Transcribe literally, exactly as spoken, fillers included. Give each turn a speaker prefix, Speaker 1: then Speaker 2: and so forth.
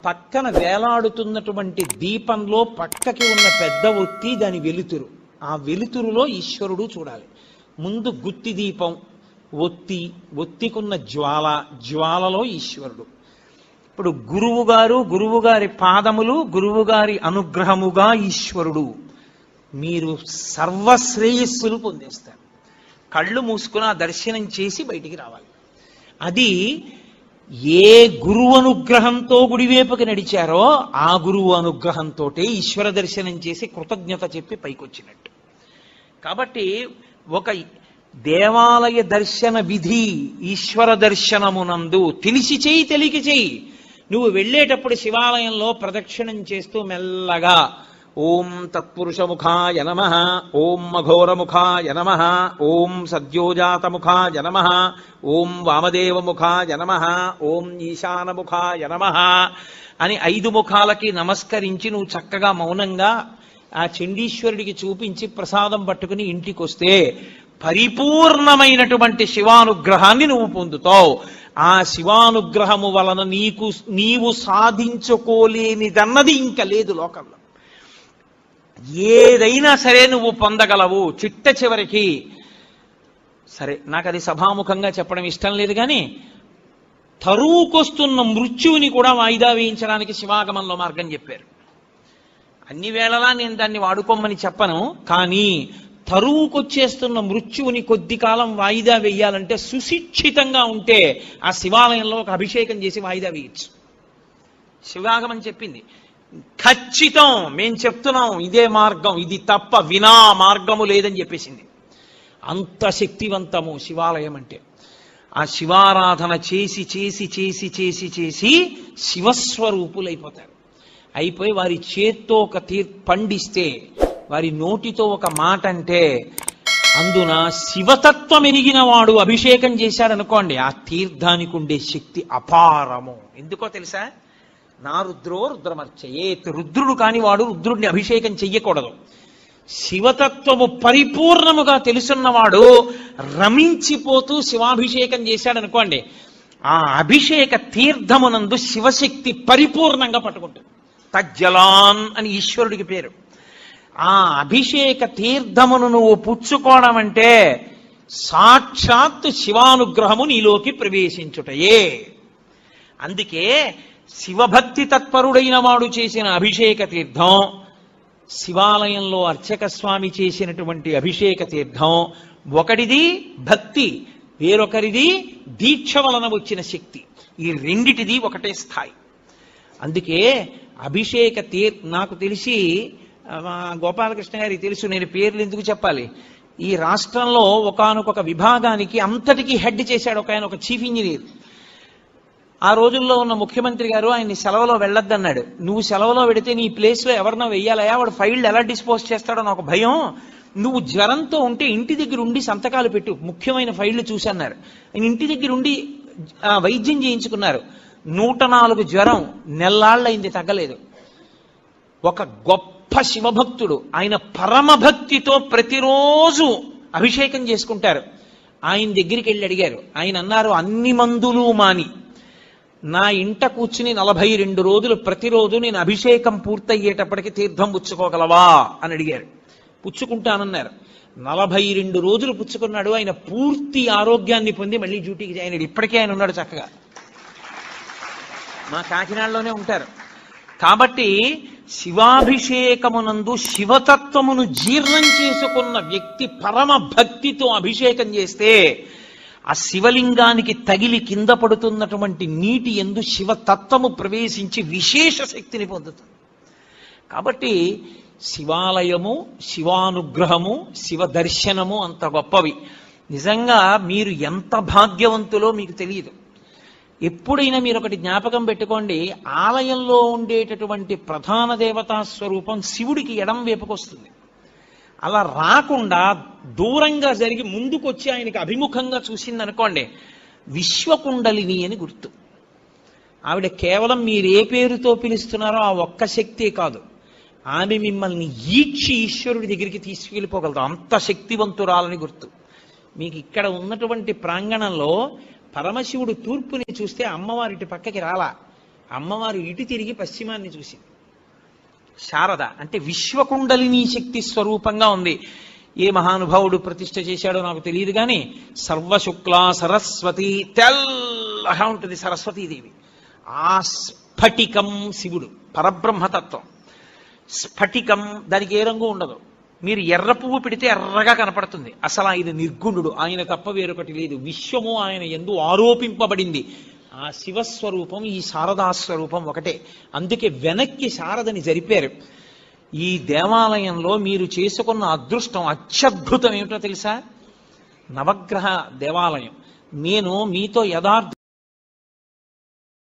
Speaker 1: పక్కన వేలాడుతున్నటువంటి దీపంలో పక్కకి ఉన్న పెద్ద ఒత్తి దాని వెలుతురు, ఆ వెలుతురులో ఈశ్వరుడు చూడాలి. ముందు గుత్తి దీపం, ఒత్తి, ఒత్తికున్న జ్వాల, జ్వాలలో ఈశ్వరుడు. ఇప్పుడు గురువు గారు, గురువు గారి పాదములు, గురువు గారి అనుగ్రహముగా ఈశ్వరుడు. మీరు సర్వశ్రేయస్సులు పొందేస్తారు. కళ్ళు మూసుకుని ఆ దర్శనం చేసి బయటికి రావాలి. అది ఏ గురువు అనుగ్రహంతో గుడివేపుకి నడిచారో ఆ గురువు అనుగ్రహంతో ఈశ్వర దర్శనం చేసి కృతజ్ఞత చెప్పి పైకొచ్చినట్టు. కాబట్టి ఒక దేవాలయ దర్శన విధి ఈశ్వర దర్శనమునందు తెలిసి చేయి, తెలియక చేయి. నువ్వు వెళ్ళేటప్పుడు శివాలయంలో ప్రదక్షిణం చేస్తూ మెల్లగా ఓం తత్పురుషముఖాయ నమః, ఓం అఘోరముఖాయ నమః, ఓం సద్యోజాతముఖాయ నమః, ఓం వామదేవముఖాయ నమః, ఓం ఈశానముఖాయ నమః అని ఐదు ముఖాలకి నమస్కరించి నువ్వు చక్కగా మౌనంగా ఆ చండీశ్వరుడికి చూపించి ప్రసాదం పట్టుకుని ఇంటికి వస్తే పరిపూర్ణమైనటువంటి శివానుగ్రహాన్ని నువ్వు పొందుతావు. ఆ శివానుగ్రహము వలన నీకు నీవు సాధించుకోలేనిదన్నది ఇంకా లేదు లోకంలో. ఏదైనా సరే నువ్వు పొందగలవు. చిట్ట చివరికి సరే, నాకు అది సభాముఖంగా చెప్పడం ఇష్టం లేదు, కానీ తరువుకొస్తున్న మృత్యువుని కూడా వాయిదా వేయించడానికి శివాగమంలో మార్గం చెప్పారు. అన్ని వేళలా నేను దాన్ని వాడుకోమని చెప్పను, కానీ తరువుకొచ్చేస్తున్న మృత్యువుని కొద్ది కాలం వాయిదా వేయాలంటే సుశిక్షితంగా ఉంటే ఆ శివాలయంలో ఒక అభిషేకం చేసి వాయిదా వేయచ్చు. శివాగమం చెప్పింది. ఖచ్చితం మేం చెప్తున్నాం ఇదే మార్గం, ఇది తప్ప వినా మార్గము లేదని చెప్పేసింది. అంత శక్తివంతము శివాలయం అంటే. ఆ శివారాధన చేసి చేసి చేసి చేసి చేసి శివస్వరూపులైపోతారు. అయిపోయి వారి చేత్తో ఒక తీర్ పండిస్తే, వారి నోటితో ఒక మాట అంటే, అందున శివతత్వం ఎరిగిన వాడు అభిషేకం చేశాడనుకోండి, ఆ తీర్థానికి ఉండే శక్తి అపారము. ఎందుకో తెలుసా? నా రుద్రో రుద్రమర్చయేత్. రుద్రుడు కాని వాడు రుద్రుడిని అభిషేకం చెయ్యకూడదు. శివతత్వము పరిపూర్ణముగా తెలుసున్నవాడు రమించిపోతూ శివాభిషేకం చేశాడనుకోండి, ఆ అభిషేక తీర్థమునందు శివశక్తి పరిపూర్ణంగా పట్టుకుంటుంది. తజ్జలాన్ అని ఈశ్వరుడికి పేరు. ఆ అభిషేక తీర్థమును నువ్వు పుచ్చుకోవడం అంటే సాక్షాత్ శివానుగ్రహము నీలోకి ప్రవేశించుటయే. అందుకే శివభక్తి తత్పరుడైన వాడు చేసిన అభిషేక తీర్థం, శివాలయంలో అర్చక స్వామి చేసినటువంటి అభిషేక తీర్థం, ఒకటిది భక్తి, వేరొకరిది దీక్ష వలన వచ్చిన శక్తి. ఈ రెండిటిది ఒకటే స్థాయి. అందుకే అభిషేక తీర్ నాకు తెలిసి గోపాలకృష్ణ గారికి తెలుసు, నేను పేర్లు ఎందుకు చెప్పాలి. ఈ రాష్ట్రంలో ఒకానొక విభాగానికి అంతటికీ హెడ్ చేశాడు ఒక ఆయన, ఒక చీఫ్ ఇంజనీర్. ఆ రోజుల్లో ఉన్న ముఖ్యమంత్రి గారు ఆయన్ని సెలవులో వెళ్ళొద్దన్నాడు. నువ్వు సెలవులో పెడితే నీ ప్లేస్లో ఎవరినో వెయ్యాలయా, వాడు ఫైల్ ఎలా డిస్పోజ్ చేస్తాడో నాకు భయం. నువ్వు జ్వరంతో ఉంటే ఇంటి దగ్గర ఉండి సంతకాలు పెట్టు, ముఖ్యమైన ఫైళ్లు చూసన్నారు. ఆయన ఇంటి దగ్గర ఉండి వైద్యం చేయించుకున్నారు. నూట నాలుగు జ్వరం నెల్లాళ్ళైంది, తగ్గలేదు. ఒక గొప్ప శివభక్తుడు, ఆయన పరమభక్తితో ప్రతిరోజు అభిషేకం చేసుకుంటారు. ఆయన దగ్గరికి వెళ్ళి అడిగారు. ఆయన అన్నారు, అన్ని మందులు మాని నా ఇంట కూర్చుని నలభై రెండు రోజులు ప్రతిరోజు నేను అభిషేకం పూర్తయ్యేటప్పటికి తీర్థం పుచ్చుకోగలవా అని అడిగారు. పుచ్చుకుంటానన్నారు. నలభై రెండు రోజులు పుచ్చుకున్నాడు. ఆయన పూర్తి ఆరోగ్యాన్ని పొంది మళ్ళీ డ్యూటీకి జాయిన్ అయ్యాడు. ఇప్పటికే ఆయన ఉన్నాడు చక్కగా, మా కాకినాడలోనే ఉంటారు. కాబట్టి శివాభిషేకమునందు శివతత్వమును జీర్ణం చేసుకున్న వ్యక్తి పరమ భక్తితో అభిషేకం చేస్తే ఆ శివలింగానికి తగిలి కింద పడుతున్నటువంటి నీటి యందు శివతత్వము ప్రవేశించి విశేష శక్తిని పొందుతుంది. కాబట్టి శివాలయము, శివానుగ్రహము, శివ దర్శనము అంత గొప్పవి. నిజంగా మీరు ఎంత భాగ్యవంతులో మీకు తెలియదు. ఎప్పుడైనా మీరు ఒకటి జ్ఞాపకం పెట్టుకోండి, ఆలయంలో ఉండేటటువంటి ప్రధాన దేవతా స్వరూపం శివుడికి ఎడం వైపుకొస్తుంది. అలా రాకుండా దూరంగా జరిగి ముందుకొచ్చి ఆయనకి అభిముఖంగా చూసిందనుకోండి, విశ్వకుండలిని అని గుర్తు. ఆవిడ కేవలం మీరు ఏ పేరుతో పిలుస్తున్నారో ఆ ఒక్క శక్తే కాదు, ఆమె మిమ్మల్ని ఈడ్చి ఈశ్వరుడి దగ్గరికి తీసుకెళ్ళిపోగలదు. అంత శక్తివంతురాలని గుర్తు. మీకు ఇక్కడ ఉన్నటువంటి ప్రాంగణంలో పరమశివుడు తూర్పుని చూస్తే అమ్మవారి పక్కకి రాలా, అమ్మవారు ఇటు తిరిగి పశ్చిమాన్ని చూసింది. శారద అంటే విశ్వకుండలిని శక్తి స్వరూపంగా ఉంది. ఏ మహానుభావుడు ప్రతిష్ఠ చేశాడో నాకు తెలియదు కానీ సర్వశుక్లా సరస్వతి, తెల్లగా ఉంటుంది సరస్వతీదేవి. ఆ స్ఫటికం శివుడు, పరబ్రహ్మతత్వం. స్ఫటికం దానికి ఏ రంగు ఉండదు. మీరు ఎర్ర పువ్వు పెడితే ఎర్రగా కనపడుతుంది. అసలు ఆయన నిర్గుణుడు, ఆయన తప్ప వేరొకటి లేదు. విశ్వము ఆయన యందు ఆరోపింపబడింది. ఆ శివస్వరూపం ఈ శారదాస్వరూపం ఒకటే. అందుకే వెనక్కి శారదని జరిపారు. ఈ దేవాలయంలో మీరు చేసుకున్న అదృష్టం అత్యద్భుతం ఏమిటో తెలుసా? నవగ్రహ దేవాలయం. నేను మీతో యథార్థ